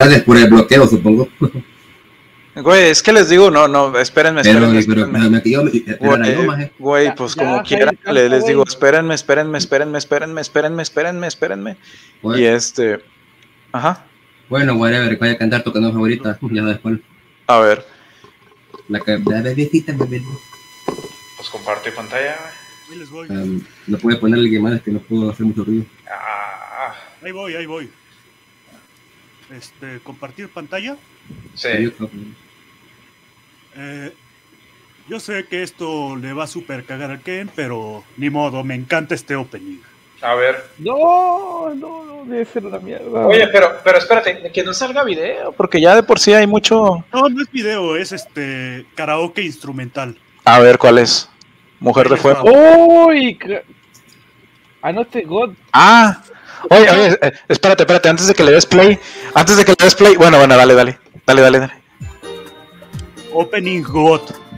Gracias por el bloqueo, supongo. Güey, es que les digo, no, espérenme. Güey, pues ya, como quiera, les digo, espérenme. Güey. Y ajá. Bueno, whatever, vaya a cantar tu canción favorita, ya después. A ver. La que bebecita, bebé. Pues comparte pantalla, Ahí les voy. No puede ponerle que más, que no puedo hacer mucho ruido. Ahí voy. ¿Compartir pantalla? Sí. Yo sé que esto le va a super cagar al Ken, pero ni modo, me encanta este opening. A ver. No, debe ser una mierda. Oye, pero espérate, que no salga video, porque ya de por sí hay mucho. No es video, es karaoke instrumental. A ver, ¿cuál es? Mujer de Fuego. ¡Uy! Anote God. Oye, espérate, antes de que le des play. Bueno, dale. Opening God.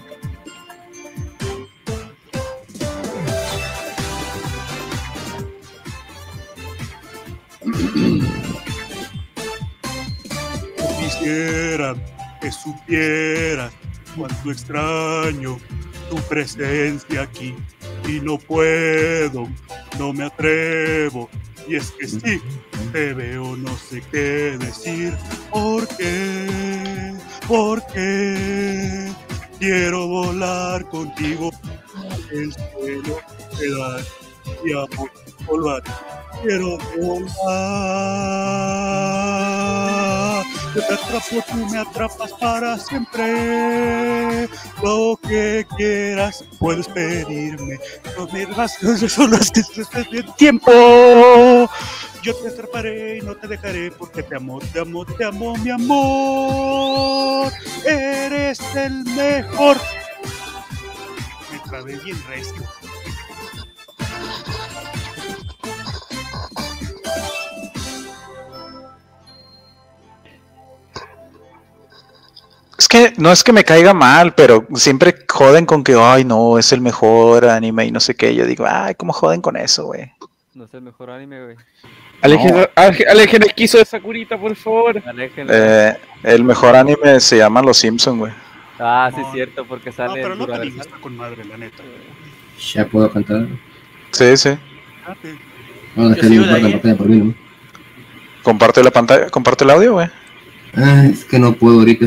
Quisiera que supieras cuánto extraño tu presencia aquí y no puedo, no me atrevo, y es que sí, te veo, no sé qué decir, porque quiero volar contigo el cielo, quedar y amor, volar. Quiero volar. Yo te atrapo, tú me atrapas para siempre. Lo que quieras puedes pedirme. No me das solo el tiempo. Yo te atraparé y no te dejaré porque te amo, mi amor. Eres el mejor. Me trabé bien recio. Es que no es que me caiga mal, pero siempre joden con que, ay, no, es el mejor anime y no sé qué. Yo digo, ay, ¿cómo joden con eso, güey? No es el mejor anime, güey. Alejen el quiso de Sakurita, por favor. El mejor anime se llama Los Simpsons, güey. Ah, sí, es cierto, porque sale. No, pero no te está con madre, la neta. ¿Ya puedo cantar? Sí, sí. No, es que no importa la pantalla por mí, ¿no? Comparte la pantalla, comparte el audio, güey. Es que no puedo ahorita.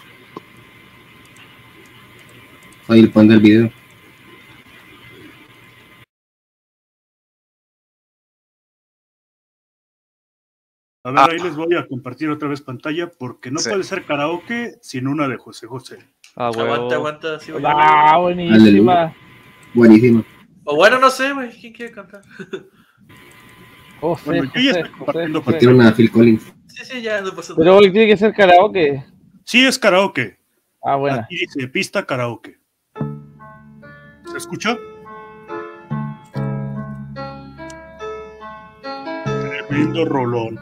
Ahí el pan del video. A ver, ahí les voy a compartir otra vez pantalla porque no puede ser karaoke sin una de José José. Aguanta. Sí, buenísima. Buenísima. O bueno, no sé, güey. ¿Quién quiere cantar? Bueno, yo ya estoy compartiendo pantalla. Una Phil Collins. Sí, ya no pasa nada. Pero tiene que ser karaoke. Sí, es karaoke. Bueno. Aquí dice pista karaoke. ¿Se escucha? Tremendo rolón.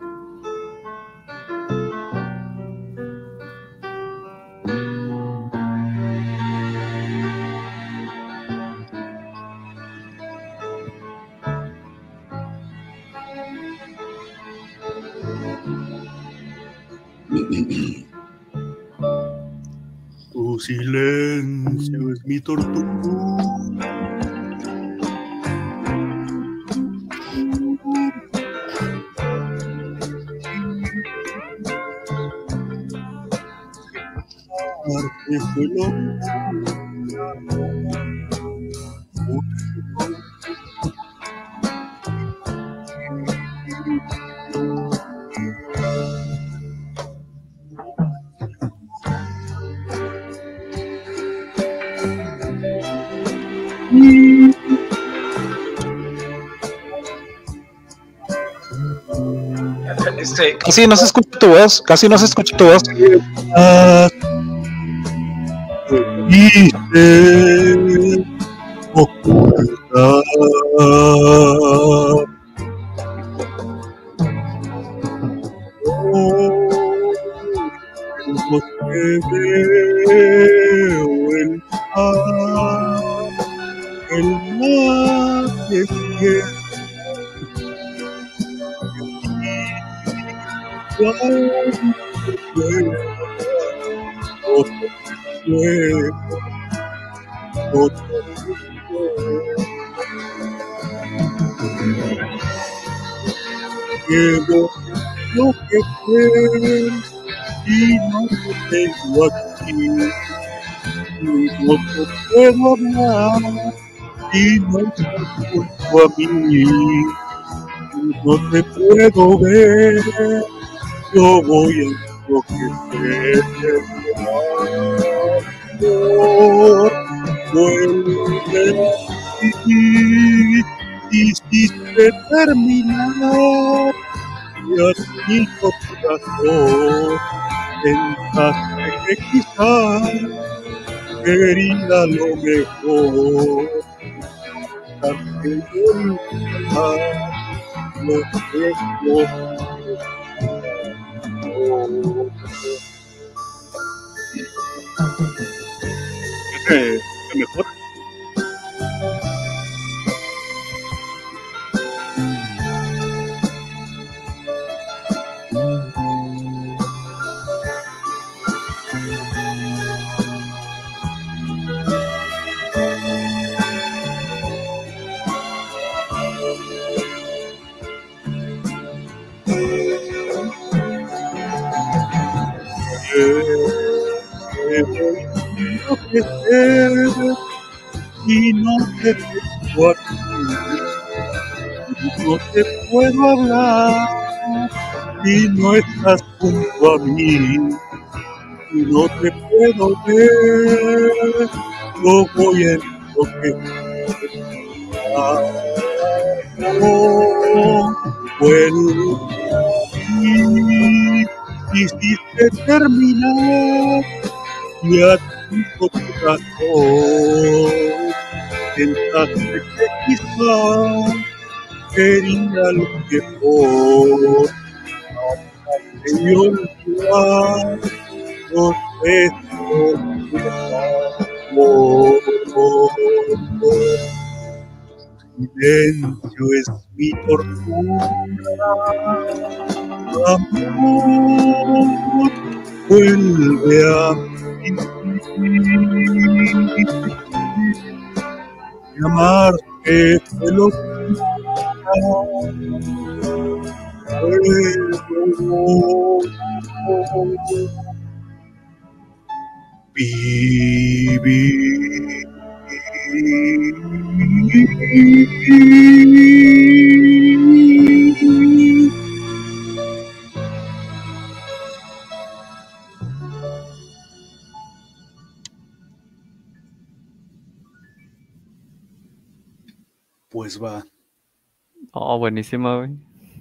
Tu silencio es mi tortura. Casi no se escucha tu voz, Quiero lo que quieres y no te tengo aquí. Y no te puedo hablar y no estás junto a mí. Y no te puedo ver, yo voy a enloquecer. Amor, vuelve a ti, quisiste terminar y así corazón pensaste que quizás quería lo mejor, darte olvidar lo que yo mejor. Y no te tengo aquí, no te puedo hablar y no estás junto a mí, y no te puedo ver, yo voy a enloquecer. Amor, vuelve y quisiste terminar y a ti corazón pensaste que quizás quería lo mejor, y olvidar los besos de amor. Silencio es mi tortura, amor, vuelve a mí. Amarte fue locura, vivir. Pues va. Oh, buenísima, güey.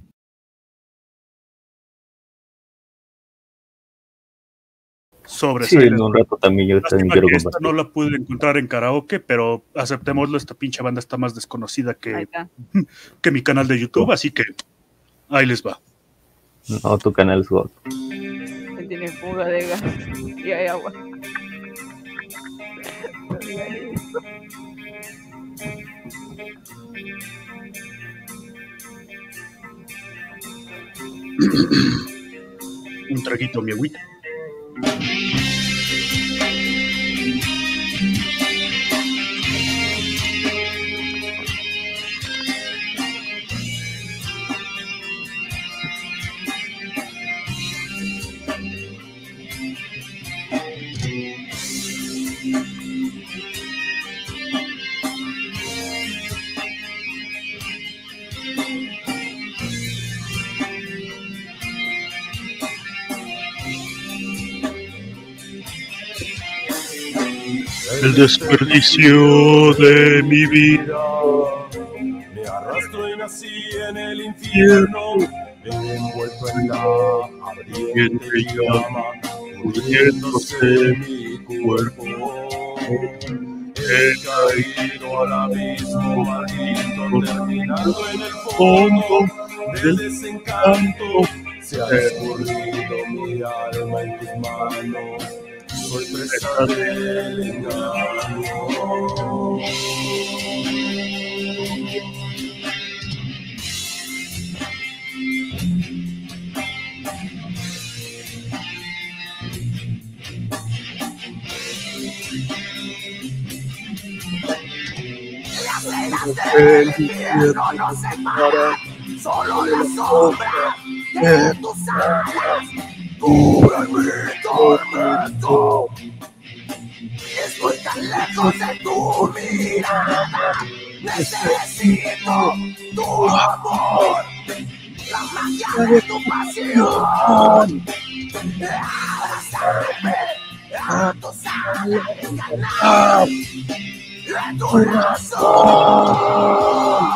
Sobre Sí, en un rato también yo también quiero esta compartir. no la pude encontrar en karaoke, pero aceptémoslo, esta pinche banda está más desconocida que mi canal de YouTube, así que ahí les va. No, tu canal es God. Él tiene fuga de gas y hay agua. No digas eso. Un traguito, mi agüita. El desperdicio de mi vida. Me arrastro y nací en el infierno, envuelto en la ardiente llama, pudriéndose mi cuerpo. He caído al abismo maldito, terminando en el fondo del desencanto. Se ha escurrido mi alma en tus manos. Soy presa del engaño. el infierno no se para, solo la sombra de tus alas cubra mi tormento. Estoy tan lejos de tu mirada, necesito tu amor, la magia de tu pasión. Abrazarme a tu sangre canal de tu razón.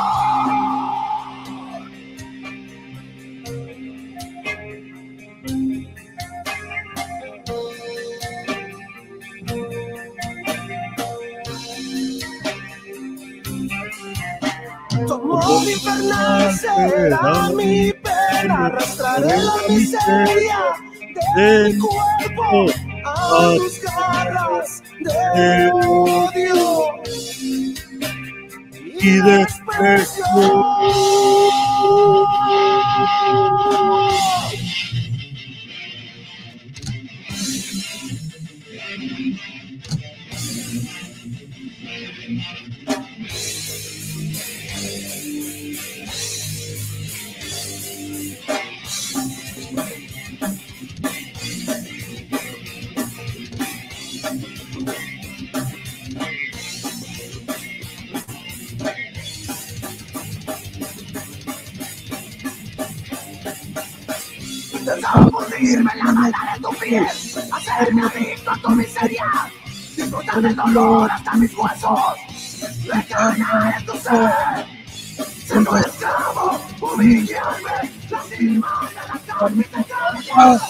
Tu amor infernal será mi pena, arrastraré la miseria de mi cuerpo a tus garras de odio y desprecio. Intentaba fundirme la maldad de tu piel, hacerme adicto a tu miseria, disfrutar del dolor hasta mis huesos, recargar en tu ser, siendo esclavo, humillarme, lastimarme la carne de cada día.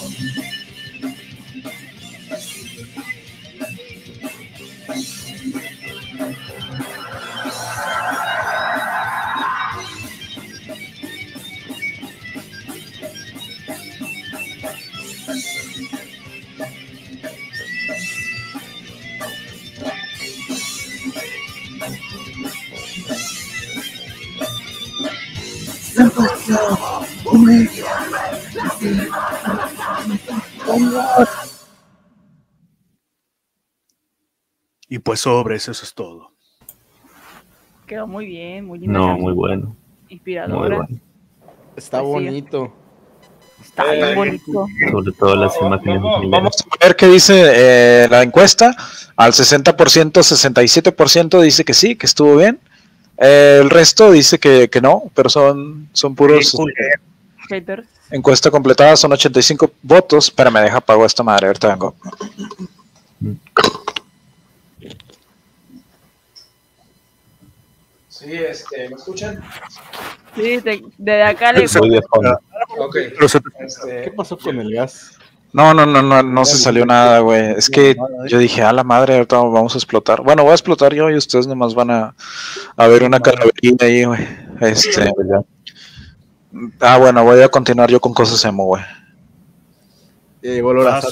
Y pues sobres, eso es todo. Quedó muy bien, muy linda No, canción, muy bueno. inspiradora. Muy bueno. Está Pues sí. bonito. Está bien bonito. Sobre todo las imágenes. Vamos a ver qué dice la encuesta. Al 60%, 67% dice que sí, que estuvo bien. El resto dice que no, pero son puros. Haters. Encuesta completada, son 85 votos. Espérame, deja apago esta madre, ahorita vengo. Sí, ¿me escuchan? Sí, desde acá le Soy de fondo. Ok. ¿Qué pasó con el gas? No se salió nada, güey. Es que yo dije, a la madre, ahorita vamos a explotar. Bueno, voy a explotar yo y ustedes nomás van a ver una calaverina ahí, güey. Bueno, voy a continuar yo con cosas emo, güey. Ya llegó el hora.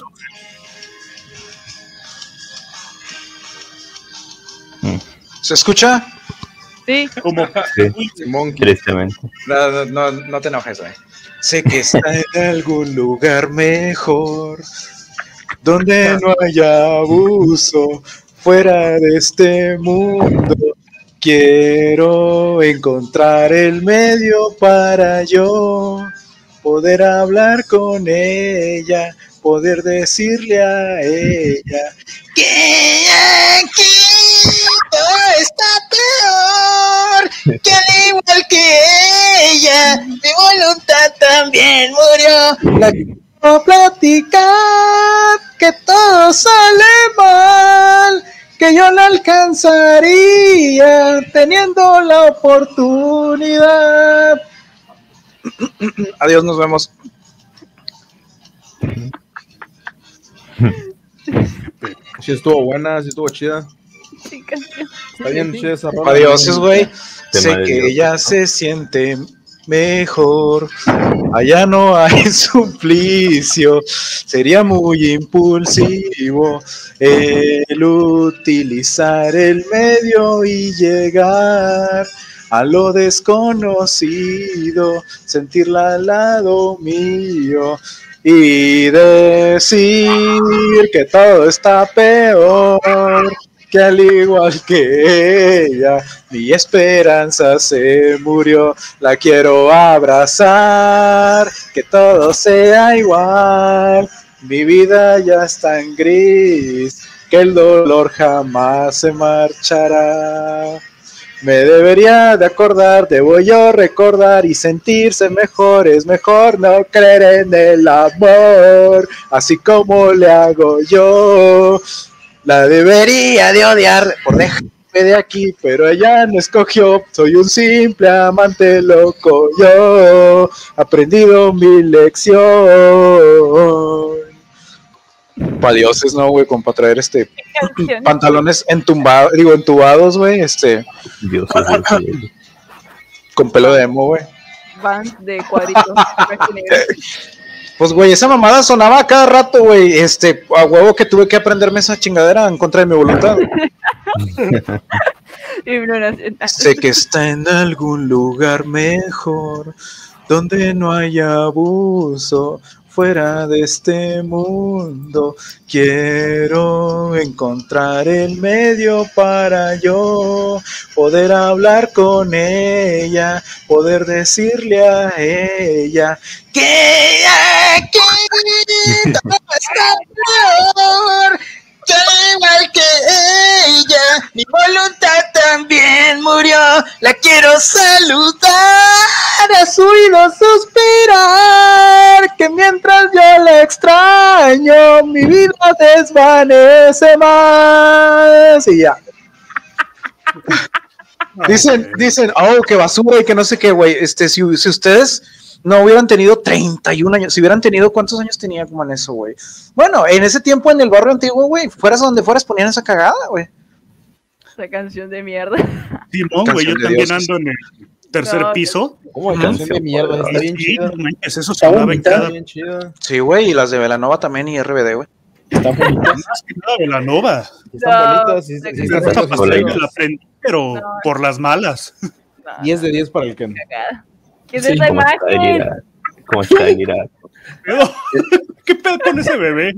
¿Se escucha? Sí. ¿Cómo? Sí, Simón, tristemente. No te enojes, güey. Sé que está en algún lugar mejor, donde no haya abuso, fuera de este mundo. Quiero encontrar el medio para yo poder hablar con ella, poder decirle a ella que aquí todo está peor, que al igual que ella, mi voluntad también murió. La quiero platicar, que todo sale mal, que yo la alcanzaría teniendo la oportunidad. Adiós, nos vemos. sí estuvo buena, sí estuvo chida. Sí, canción. Está bien chida esa rola. Adiós, güey. Tema Sé de que Dios. ella se siente mejor. Allá no hay suplicio. Sería muy impulsivo el utilizar el medio y llegar a lo desconocido, sentirla al lado mío y decir que todo está peor, que al igual que ella, mi esperanza se murió. La quiero abrazar, que todo sea igual. Mi vida ya está en gris, que el dolor jamás se marchará. Me debería de acordar, debo yo recordar y sentirse mejor. Es mejor no creer en el amor, así como le hago yo. La debería de odiar por dejarme de aquí, pero ella no escogió. Soy un simple amante loco yo, aprendido mi lección. Pa' dioses, no, güey, como para traer pantalones entubados, güey, Dios, con pelo de emo, güey. Vans de cuadritos. Pues, güey, esa mamada sonaba a cada rato, güey, a huevo que tuve que aprenderme esa chingadera en contra de mi voluntad. Sé que está en algún lugar mejor, donde no haya abuso. Fuera de este mundo, quiero encontrar el medio para yo poder hablar con ella, poder decirle a ella que todo está peor, que igual que ella, mi voluntad también murió. La quiero saludar, a su oído suspirar, que mientras yo la extraño, mi vida desvanece más. Y ya. Dicen, oh, qué basura y que no sé qué, güey. Si ustedes no hubieran tenido 31 años, si hubieran tenido, ¿cuántos años tenía como en eso, güey? Bueno, en ese tiempo en el barrio antiguo, güey, fueras donde fueras ponían esa cagada, güey. Esa canción de mierda. Simón, güey, yo también ando en el tercer piso. ¿Cómo de canción de mierda? Está bien chida. Eso sonaba en cada... Bien chida. Sí, güey, y las de Belanova también y RBD, güey. Están bonitas. Más que nada Belanova. Están bonitas. Sí, La aprendí, pero por las malas. 10 de 10 para el que... ¿Qué es esa imagen? ¿Cómo está Ira? ¿Qué pedo con ese bebé?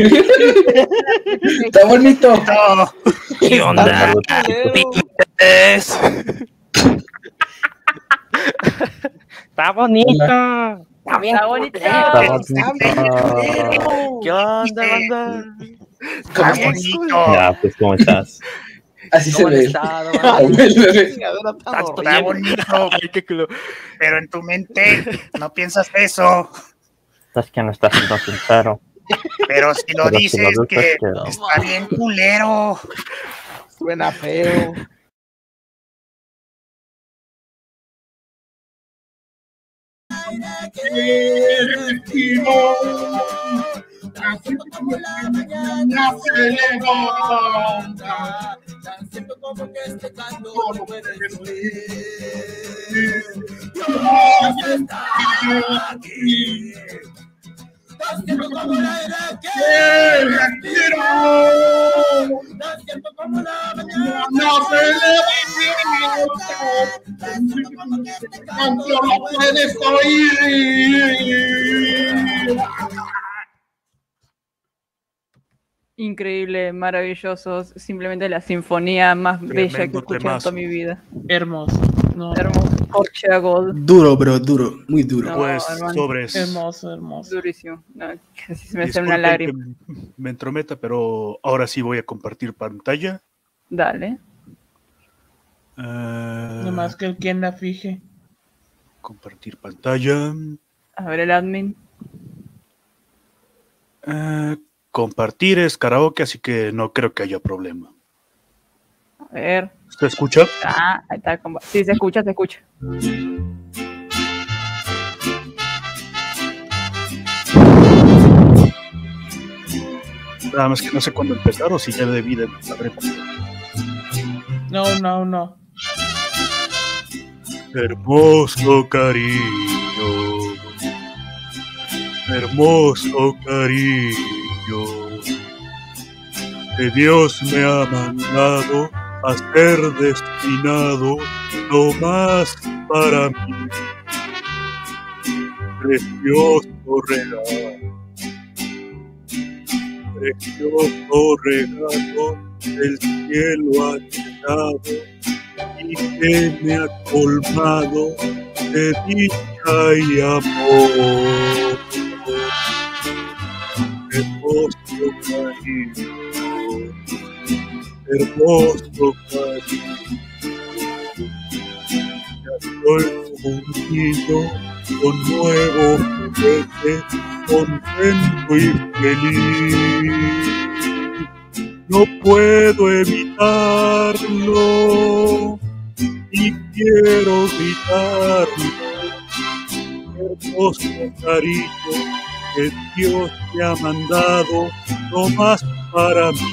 Está bonito. No. ¿Qué onda? Está bonito. Está bien bonito. ¿Qué onda, banda? Está bonito. Ya, pues, ¿cómo estás? Así se ve. Está bonito. Pero en tu mente no piensas eso. Estás que no estás siendo sincero. Pero si lo dices que quedó. está bien culero. Suena feo. Siento como la mañana se levanta, siento como que este canto no puede morir. Dios está aquí. Siento como el aire que respiro, siento como la mañana se levanta, siento como que este canto no puedes oír. Increíble, maravillosos, simplemente la sinfonía más bella que he escuchado en toda mi vida. Hermoso. No. Hermoso. Orchea Gold. Duro, bro, duro, muy duro. No, Pues hermano. sobres. Hermoso, hermoso. Durísimo. No, casi se me hace una Disculpen lágrima. que me entrometa, pero ahora sí voy a compartir pantalla. Dale. Nomás que el quien la fije. Compartir pantalla. A ver el admin. Compartir es karaoke, así que no creo que haya problema. A ver. ¿Se escucha? Ah, ahí está. Sí, se escucha, se escucha. Nada más que no sé cuándo empezar o si ya debí de haber empezado. No. Hermoso cariño, hermoso cariño, que Dios me ha mandado a ser destinado no más para mí. Precioso regalo, del cielo ha llegado y que me ha colmado de dicha y amor. Hermoso cariño, hermoso cariño. Ya soy como un niño con nuevo juguete, contento y feliz. No puedo evitarlo y quiero gritarlo. Hermoso cariño que Dios te ha mandado, no más para mí.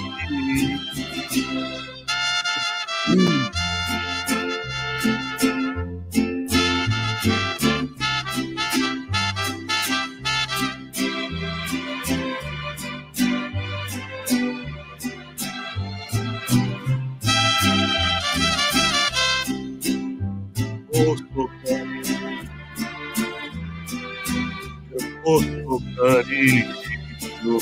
Hermoso cariño,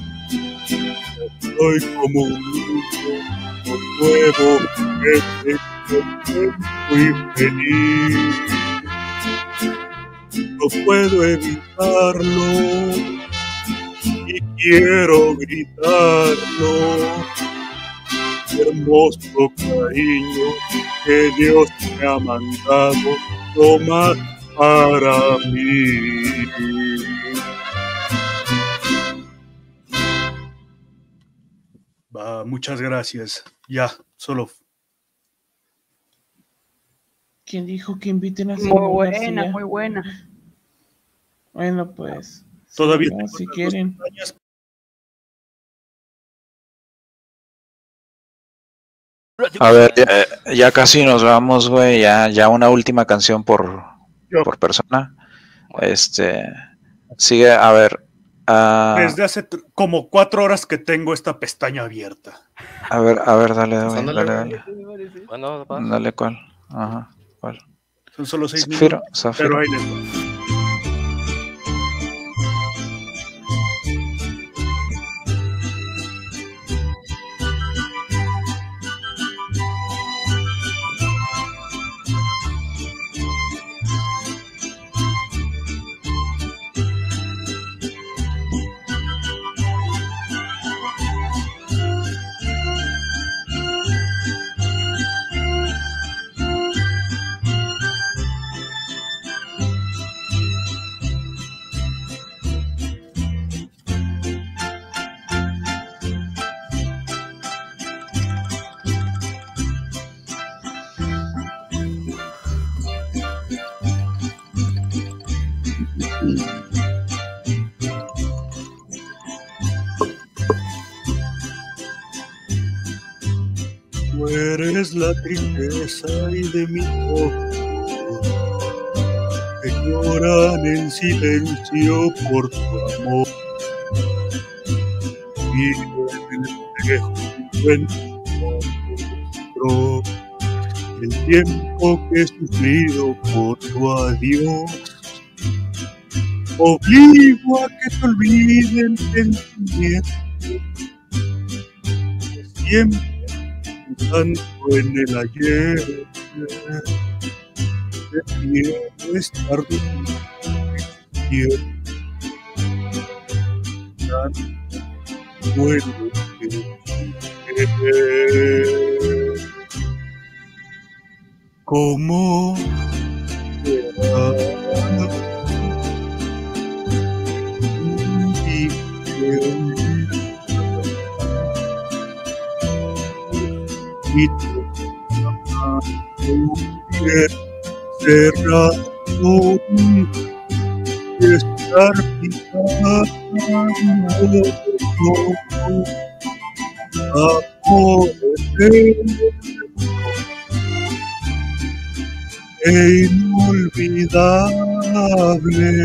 soy como un niño con nuevo juguete, contento y feliz. No puedo evitarlo y quiero gritarlo. Hermoso cariño que Dios me ha mandado, no más para mí. Va, muchas gracias. Ya, solo. ¿Quién dijo que inviten a Muy Simón buena, García? muy buena. Bueno, pues. Todavía no, tengo si las quieren. dos pestañas. A ver, ya casi nos vamos, güey. Ya una última canción por persona. Sigue, a ver. Desde hace como 4 horas que tengo esta pestaña abierta. A ver, dale. Bueno, Dale, ¿cuál? Ajá, ¿cuál? Son solo 6 Zafiro, minutos. Zafiro. Pero ahí les va. Tú eres la tristeza y de mis ojos que lloran en silencio por tu amor. Vivo en el espejo en tu rostro, el tiempo que he sufrido por tu adiós. Obligo a que te olviden sentimientos que siempre tanto en el ayer. Prefiero estar despierto, tan bueno que ¿cómo será? Y cerrado y estar picando amor e inolvidable,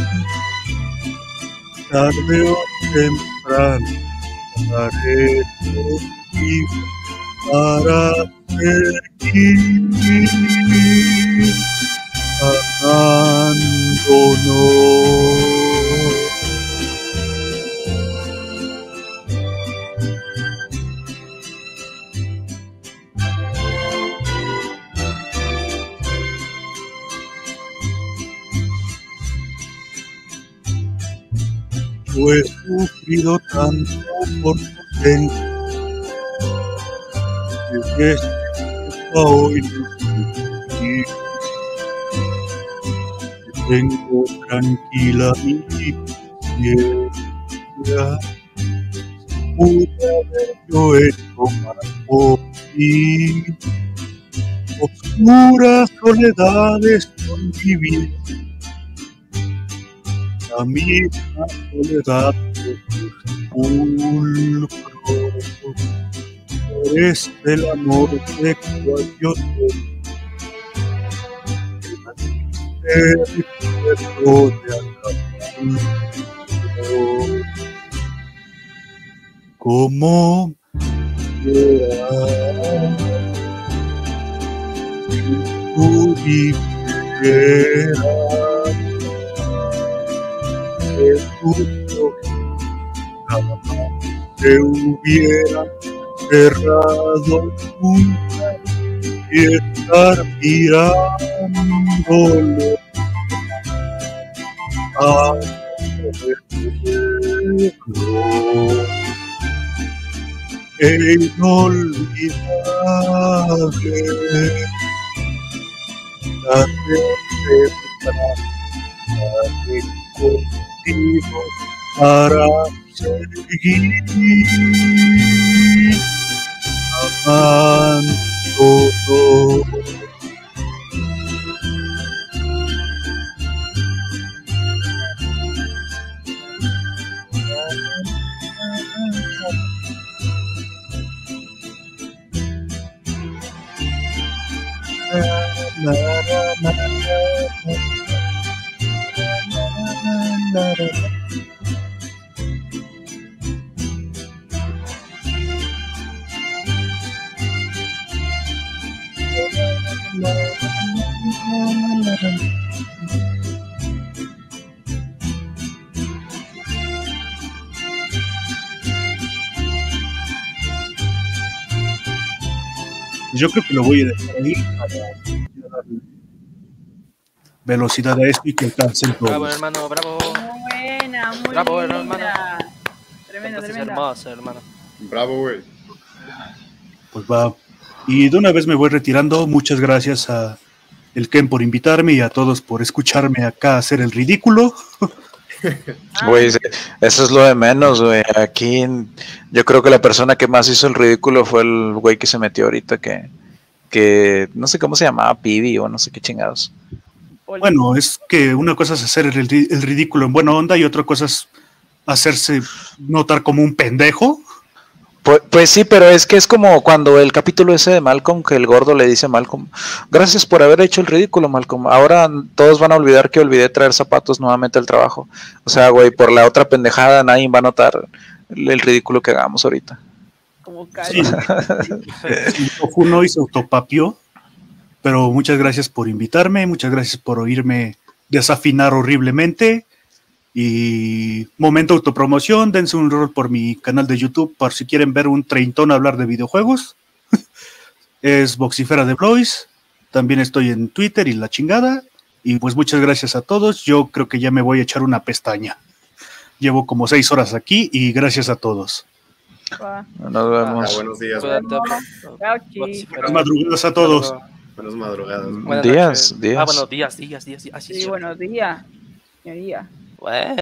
tarde o temprano haré posible para seguir amándonos. Yo he sufrido tanto por tu ausencia, que hasta hoy no estoy. Tengo tranquila mi conciencia, pude haber yo hecho más por ti. Oscuras soledades convivir, la misma soledad de tu sepulcro. Eres el amor de cual yo tengo. El recuerdo de acá. Como quieras, si tú vivieras, que tus ojos jamás te hubieran cerrado nunca y estar mirándolo a verlo. E inolvidable la de contigo para seguir amando. Yo creo que lo voy a dejar ahí para darle velocidad a esto y que alcancen todos. Bravo, hermano, bravo. Muy buena, muy Bravo, buena. hermano. Tremenda, Entonces, tremenda. hermoso, hermano. Bravo, güey. Pues va. Y de una vez me voy retirando. Muchas gracias a el Ken por invitarme y a todos por escucharme acá hacer el ridículo. Güey, eso es lo de menos, güey. Aquí yo creo que la persona que más hizo el ridículo fue el güey que se metió ahorita, que no sé cómo se llamaba, Pibi o no sé qué chingados. Bueno, es que una cosa es hacer el ridículo en buena onda y otra cosa es hacerse notar como un pendejo. Pues sí, pero es que es como cuando el capítulo ese de Malcolm, que el gordo le dice a Malcolm, gracias por haber hecho el ridículo, Malcolm. Ahora todos van a olvidar que olvidé traer zapatos nuevamente al trabajo. O sea, güey, por la otra pendejada nadie va a notar el ridículo que hagamos ahorita. Como Sí. Uno y se autopapió, pero muchas gracias por invitarme, muchas gracias por oírme desafinar horriblemente. Y momento autopromoción, dense un rol por mi canal de YouTube por si quieren ver un treintón hablar de videojuegos. Es Boxifera de Blois. También estoy en Twitter y la chingada. Y pues muchas gracias a todos. Yo creo que ya me voy a echar una pestaña. Llevo como 6 horas aquí y gracias a todos. Nos vemos. Buenos días. Buenas madrugadas a todos. Buenas madrugadas. Buenas Días. noches. Buenos días. Sí, buenos días. Señoría. Bueno.